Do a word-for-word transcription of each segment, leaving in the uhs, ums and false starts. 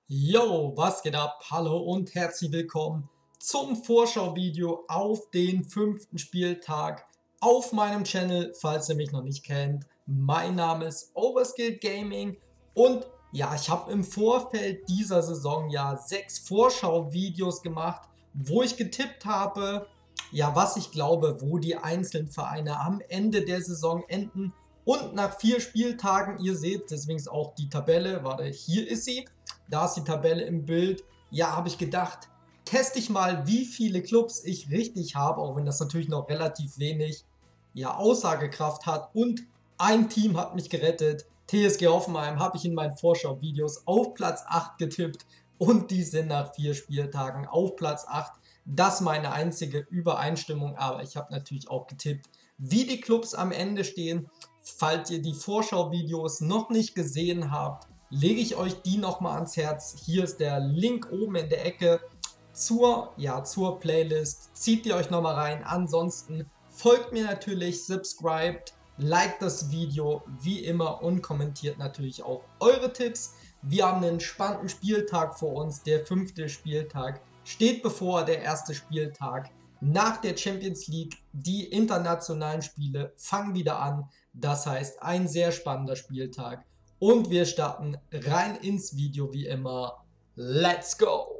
Yo, was geht ab? Hallo und herzlich willkommen zum Vorschauvideo auf den fünften Spieltag auf meinem Channel, falls ihr mich noch nicht kennt. Mein Name ist Overskilled Gaming und ja, ich habe im Vorfeld dieser Saison ja sechs Vorschauvideos gemacht, wo ich getippt habe, ja, was ich glaube, wo die einzelnen Vereine am Ende der Saison enden. Und nach vier Spieltagen, ihr seht, deswegen ist auch die Tabelle, warte, hier ist sie. Da ist die Tabelle im Bild. Ja, habe ich gedacht, teste ich mal, wie viele Clubs ich richtig habe, auch wenn das natürlich noch relativ wenig ja, Aussagekraft hat. Und ein Team hat mich gerettet. T S G Hoffenheim habe ich in meinen Vorschau-Videos auf Platz acht getippt. Und die sind nach vier Spieltagen auf Platz acht. Das ist meine einzige Übereinstimmung. Aber ich habe natürlich auch getippt, wie die Clubs am Ende stehen. Falls ihr die Vorschau-Videos noch nicht gesehen habt, lege ich euch die nochmal ans Herz. Hier ist der Link oben in der Ecke zur, ja, zur Playlist. Zieht ihr euch nochmal rein. Ansonsten folgt mir natürlich, subscribt, liked das Video wie immer und kommentiert natürlich auch eure Tipps. Wir haben einen spannenden Spieltag vor uns. Der fünfte Spieltag steht bevor, der erste Spieltag nach der Champions League. Die internationalen Spiele fangen wieder an. Das heißt, ein sehr spannender Spieltag. Und wir starten rein ins Video wie immer. Let's go!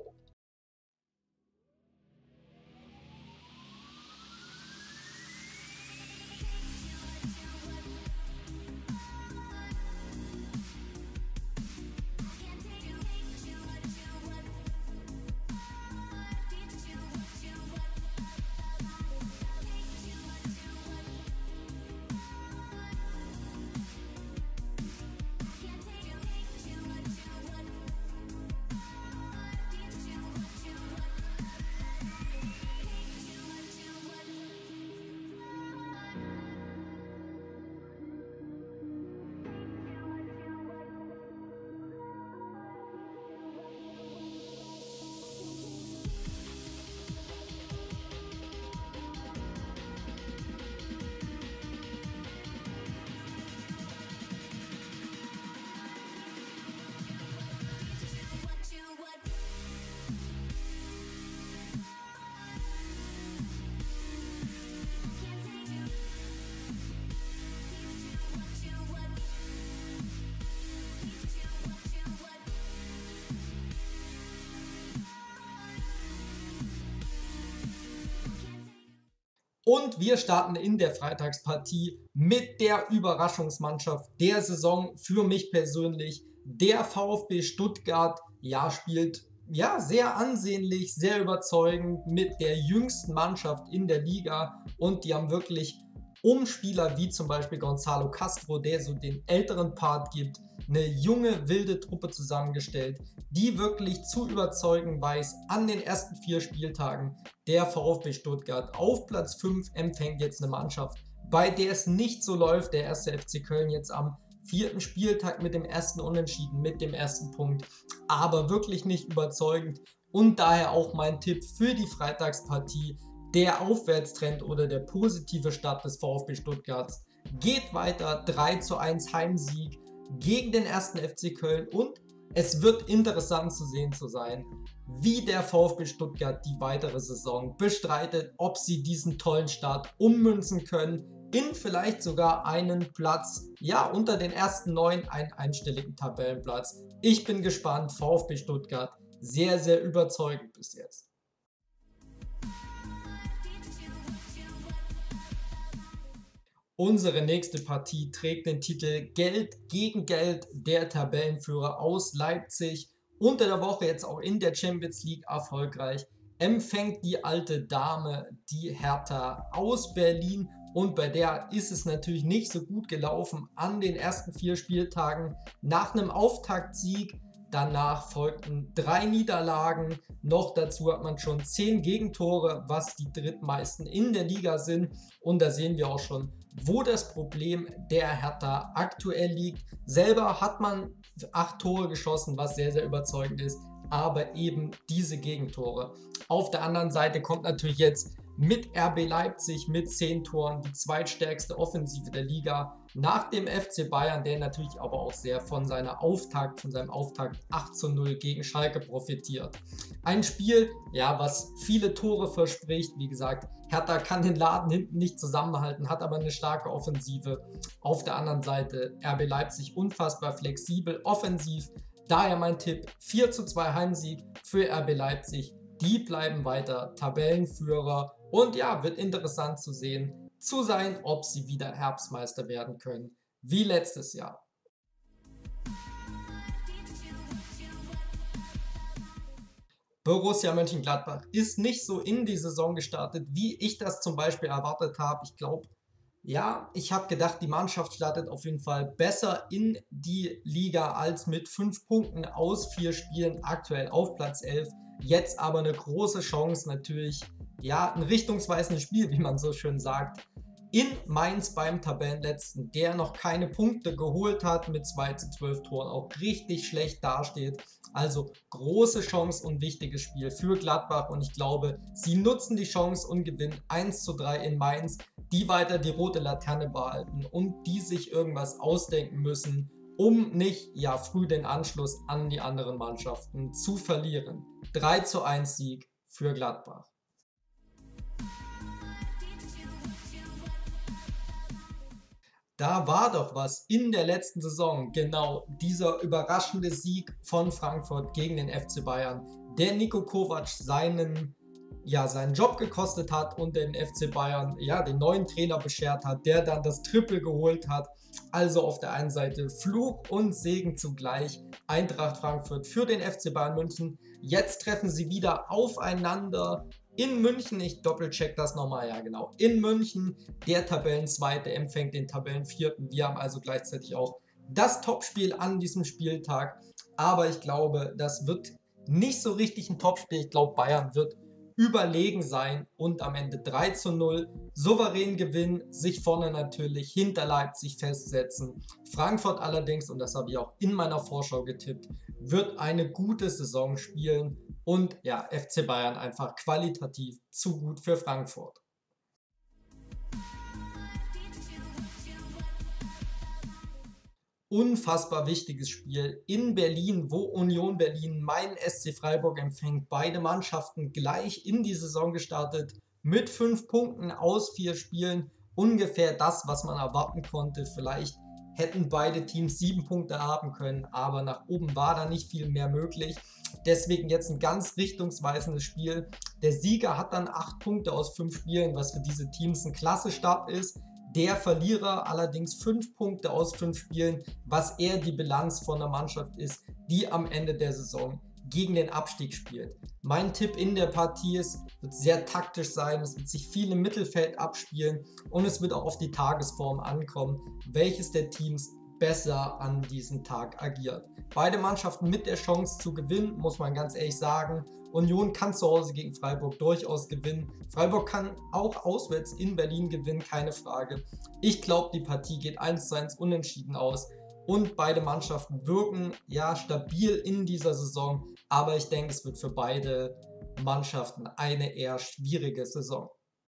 Und wir starten in der Freitagspartie mit der Überraschungsmannschaft der Saison für mich persönlich. Der VfB Stuttgart, ja, spielt ja sehr ansehnlich, sehr überzeugend mit der jüngsten Mannschaft in der Liga. Und die haben wirklich um Spieler wie zum Beispiel Gonzalo Castro, der so den älteren Part gibt, eine junge, wilde Truppe zusammengestellt, die wirklich zu überzeugen weiß an den ersten vier Spieltagen. Der VfB Stuttgart auf Platz fünf empfängt jetzt eine Mannschaft, bei der es nicht so läuft. Der erste F C Köln jetzt am vierten Spieltag mit dem ersten Unentschieden, mit dem ersten Punkt, aber wirklich nicht überzeugend. Und daher auch mein Tipp für die Freitagspartie: der Aufwärtstrend oder der positive Start des VfB Stuttgarts geht weiter. drei zu eins Heimsieg gegen den ersten F C Köln, und es wird interessant zu sehen zu sein, wie der VfB Stuttgart die weitere Saison bestreitet, ob sie diesen tollen Start ummünzen können in vielleicht sogar einen Platz, ja, unter den ersten neun, einen einstelligen Tabellenplatz. Ich bin gespannt. VfB Stuttgart sehr, sehr überzeugend bis jetzt. Unsere nächste Partie trägt den Titel Geld gegen Geld. Der Tabellenführer aus Leipzig, unter der Woche jetzt auch in der Champions League erfolgreich, empfängt die alte Dame, die Hertha aus Berlin. Und bei der ist es natürlich nicht so gut gelaufen an den ersten vier Spieltagen. Nach einem Auftaktsieg, danach folgten drei Niederlagen. Noch dazu hat man schon zehn Gegentore, was die drittmeisten in der Liga sind. Und da sehen wir auch schon, wo das Problem der Hertha aktuell liegt. Selber hat man acht Tore geschossen, was sehr, sehr überzeugend ist. Aber eben diese Gegentore. Auf der anderen Seite kommt natürlich jetzt mit R B Leipzig mit zehn Toren, die zweitstärkste Offensive der Liga, nach dem F C Bayern, der natürlich aber auch sehr von seiner Auftakt, von seinem Auftakt acht zu null gegen Schalke profitiert. Ein Spiel, ja, was viele Tore verspricht. Wie gesagt, Hertha kann den Laden hinten nicht zusammenhalten, hat aber eine starke Offensive. Auf der anderen Seite R B Leipzig unfassbar flexibel, offensiv. Daher mein Tipp, vier zu zwei Heimsieg für R B Leipzig. Die bleiben weiter Tabellenführer und ja, wird interessant zu sehen, zu sein, ob sie wieder Herbstmeister werden können, wie letztes Jahr. Borussia Mönchengladbach ist nicht so in die Saison gestartet, wie ich das zum Beispiel erwartet habe. Ich glaube, ja, ich habe gedacht, die Mannschaft startet auf jeden Fall besser in die Liga als mit fünf Punkten aus vier Spielen aktuell auf Platz elf. Jetzt aber eine große Chance natürlich, ja, ein richtungsweisendes Spiel, wie man so schön sagt, in Mainz beim Tabellenletzten, der noch keine Punkte geholt hat, mit zwei zu zwölf Toren auch richtig schlecht dasteht. Also große Chance und wichtiges Spiel für Gladbach und ich glaube, sie nutzen die Chance und gewinnen eins zu drei in Mainz, die weiter die rote Laterne behalten und die sich irgendwas ausdenken müssen, um nicht ja früh den Anschluss an die anderen Mannschaften zu verlieren. drei zu eins Sieg für Gladbach. Da war doch was in der letzten Saison, genau dieser überraschende Sieg von Frankfurt gegen den F C Bayern, der Niko Kovac seinen, ja, seinen Job gekostet hat und den F C Bayern ja, den neuen Trainer beschert hat, der dann das Triple geholt hat. Also auf der einen Seite Fluch und Segen zugleich. Eintracht Frankfurt für den F C Bayern München. Jetzt treffen sie wieder aufeinander in München. Ich doppelcheck das nochmal, ja genau. In München, der Tabellenzweite empfängt den Tabellenvierten. Wir haben also gleichzeitig auch das Topspiel an diesem Spieltag. Aber ich glaube, das wird nicht so richtig ein Topspiel. Ich glaube, Bayern wird überlegen sein und am Ende drei zu null souverän gewinnen, sich vorne natürlich hinter Leipzig festsetzen. Frankfurt allerdings, und das habe ich auch in meiner Vorschau getippt, wird eine gute Saison spielen und ja, F C Bayern einfach qualitativ zu gut für Frankfurt. Unfassbar wichtiges Spiel in Berlin, wo Union Berlin meinen S C Freiburg empfängt. Beide Mannschaften gleich in die Saison gestartet mit fünf Punkten aus vier Spielen. Ungefähr das, was man erwarten konnte. Vielleicht hätten beide Teams sieben Punkte haben können, aber nach oben war da nicht viel mehr möglich. Deswegen jetzt ein ganz richtungsweisendes Spiel. Der Sieger hat dann acht Punkte aus fünf Spielen, was für diese Teams ein klasse Start ist. Der Verlierer allerdings fünf Punkte aus fünf Spielen, was eher die Bilanz von der Mannschaft ist, die am Ende der Saison gegen den Abstieg spielt. Mein Tipp in der Partie ist, wird sehr taktisch sein, es wird sich viel im Mittelfeld abspielen und es wird auch auf die Tagesform ankommen, welches der Teams besser an diesem Tag agiert. Beide Mannschaften mit der Chance zu gewinnen, muss man ganz ehrlich sagen. Union kann zu Hause gegen Freiburg durchaus gewinnen. Freiburg kann auch auswärts in Berlin gewinnen, keine Frage. Ich glaube, die Partie geht eins zu eins unentschieden aus und beide Mannschaften wirken ja stabil in dieser Saison, aber ich denke, es wird für beide Mannschaften eine eher schwierige Saison.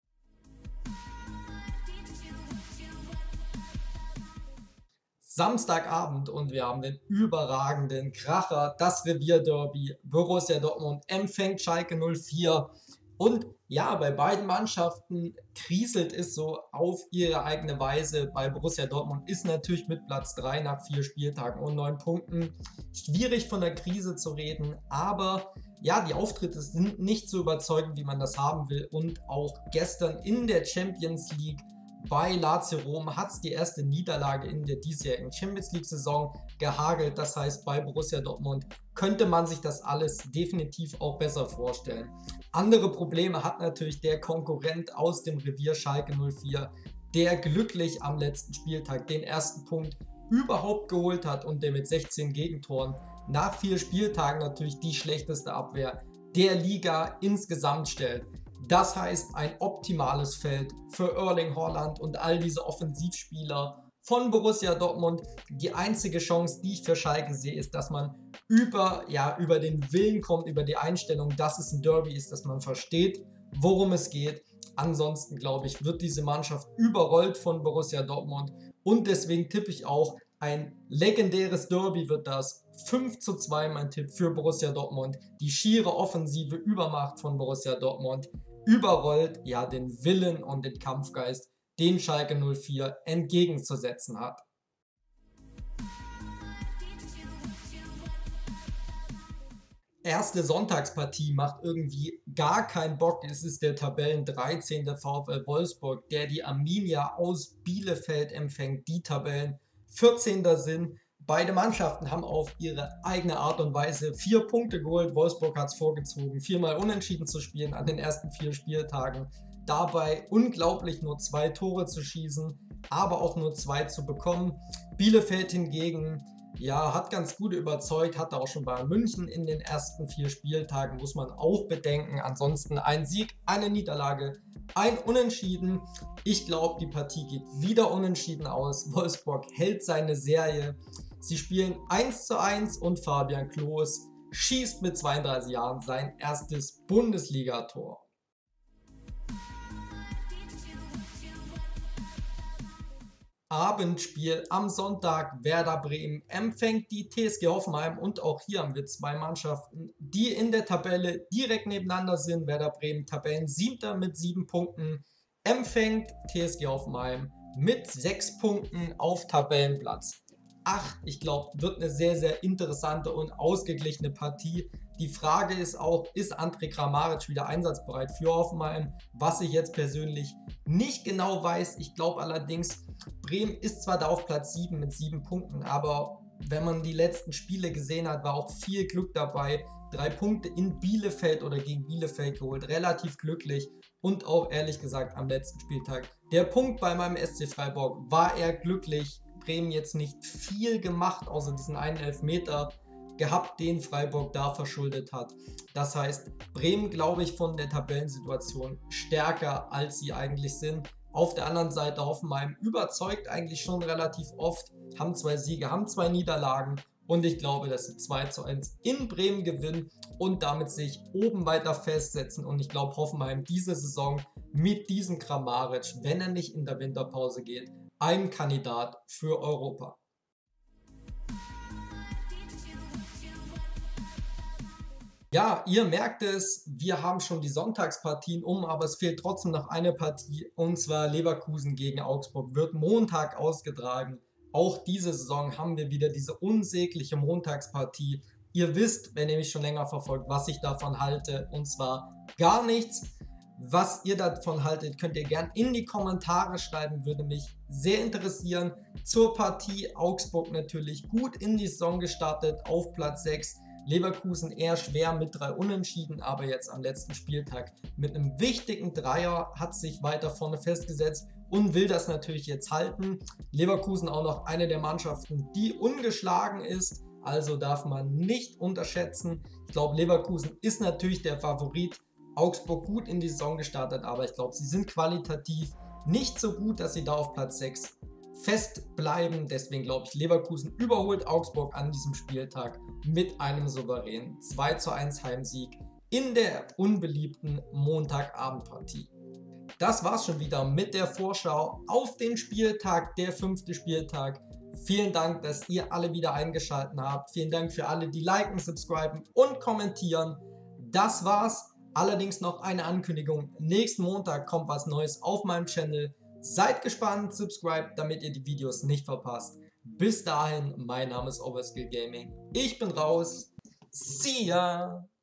Samstagabend und wir haben den überragenden Kracher, das Revierderby. Borussia Dortmund empfängt Schalke null vier und ja, bei beiden Mannschaften kriselt es so auf ihre eigene Weise. Bei Borussia Dortmund ist natürlich mit Platz drei nach vier Spieltagen und neun Punkten schwierig von der Krise zu reden, aber ja, die Auftritte sind nicht so überzeugend, wie man das haben will und auch gestern in der Champions League bei Lazio Rom hat es die erste Niederlage in der diesjährigen Champions League-Saison gehagelt. Das heißt, bei Borussia Dortmund könnte man sich das alles definitiv auch besser vorstellen. Andere Probleme hat natürlich der Konkurrent aus dem Revier Schalke null vier, der glücklich am letzten Spieltag den ersten Punkt überhaupt geholt hat und der mit sechzehn Gegentoren nach vier Spieltagen natürlich die schlechteste Abwehr der Liga insgesamt stellt. Das heißt, ein optimales Feld für Erling Haaland und all diese Offensivspieler von Borussia Dortmund. Die einzige Chance, die ich für Schalke sehe, ist, dass man über, ja, über den Willen kommt, über die Einstellung, dass es ein Derby ist, dass man versteht, worum es geht. Ansonsten glaube ich, wird diese Mannschaft überrollt von Borussia Dortmund und deswegen tippe ich auch, ein legendäres Derby wird das. fünf zu zwei mein Tipp für Borussia Dortmund. Die schiere offensive Übermacht von Borussia Dortmund überrollt ja den Willen und den Kampfgeist, den Schalke null vier entgegenzusetzen hat. Erste Sonntagspartie macht irgendwie gar keinen Bock. Es ist der Tabellen dreizehnte VfL Wolfsburg, der die Arminia aus Bielefeld empfängt, die Tabellen vierzehnter sind. Beide Mannschaften haben auf ihre eigene Art und Weise vier Punkte geholt. Wolfsburg hat es vorgezogen, viermal unentschieden zu spielen an den ersten vier Spieltagen. Dabei unglaublich nur zwei Tore zu schießen, aber auch nur zwei zu bekommen. Bielefeld hingegen, ja, hat ganz gut überzeugt, hatte auch schon Bayern München in den ersten vier Spieltagen, muss man auch bedenken. Ansonsten ein Sieg, eine Niederlage, ein Unentschieden. Ich glaube, die Partie geht wieder unentschieden aus. Wolfsburg hält seine Serie. Sie spielen eins zu eins und Fabian Klos schießt mit zweiunddreißig Jahren sein erstes Bundesligator. Abendspiel am Sonntag. Werder Bremen empfängt die T S G Hoffenheim und auch hier haben wir zwei Mannschaften, die in der Tabelle direkt nebeneinander sind. Werder Bremen Tabellensiebter mit sieben Punkten, empfängt T S G Hoffenheim mit sechs Punkten auf Tabellenplatz acht. Ich glaube, wird eine sehr, sehr interessante und ausgeglichene Partie. Die Frage ist auch, ist André Kramaric wieder einsatzbereit für Hoffenheim? Was ich jetzt persönlich nicht genau weiß. Ich glaube allerdings, Bremen ist zwar da auf Platz sieben mit sieben Punkten, aber wenn man die letzten Spiele gesehen hat, war auch viel Glück dabei. Drei Punkte in Bielefeld oder gegen Bielefeld geholt, relativ glücklich und auch ehrlich gesagt am letzten Spieltag. Der Punkt bei meinem S C Freiburg war eher glücklich. Bremen jetzt nicht viel gemacht, außer diesen einen Elfmeter gehabt, den Freiburg da verschuldet hat. Das heißt, Bremen, glaube ich, von der Tabellensituation stärker, als sie eigentlich sind. Auf der anderen Seite Hoffenheim überzeugt eigentlich schon relativ oft, haben zwei Siege, haben zwei Niederlagen und ich glaube, dass sie zwei zu eins in Bremen gewinnen und damit sich oben weiter festsetzen und ich glaube, Hoffenheim diese Saison mit diesem Kramaric, wenn er nicht in der Winterpause geht, ein Kandidat für Europa. Ja, ihr merkt es, wir haben schon die Sonntagspartien um, aber es fehlt trotzdem noch eine Partie und zwar Leverkusen gegen Augsburg wird Montag ausgetragen. Auch diese Saison haben wir wieder diese unsägliche Montagspartie. Ihr wisst, wenn ihr mich schon länger verfolgt, was ich davon halte und zwar gar nichts. Was ihr davon haltet, könnt ihr gerne in die Kommentare schreiben, würde mich sehr interessieren. Zur Partie Augsburg natürlich gut in die Saison gestartet, auf Platz sechs. Leverkusen eher schwer mit drei Unentschieden, aber jetzt am letzten Spieltag mit einem wichtigen Dreier hat sich weiter vorne festgesetzt und will das natürlich jetzt halten. Leverkusen auch noch eine der Mannschaften, die ungeschlagen ist, also darf man nicht unterschätzen. Ich glaube, Leverkusen ist natürlich der Favorit. Augsburg gut in die Saison gestartet, aber ich glaube, sie sind qualitativ nicht so gut, dass sie da auf Platz sechs festbleiben. Deswegen glaube ich, Leverkusen überholt Augsburg an diesem Spieltag mit einem souveränen zwei zu eins Heimsieg in der unbeliebten Montagabendpartie. Das war's schon wieder mit der Vorschau auf den Spieltag, der fünfte Spieltag. Vielen Dank, dass ihr alle wieder eingeschaltet habt. Vielen Dank für alle, die liken, subscriben und kommentieren. Das war's. Allerdings noch eine Ankündigung. Nächsten Montag kommt was Neues auf meinem Channel. Seid gespannt, subscribe, damit ihr die Videos nicht verpasst. Bis dahin, mein Name ist Overskill Gaming. Ich bin raus. See ya!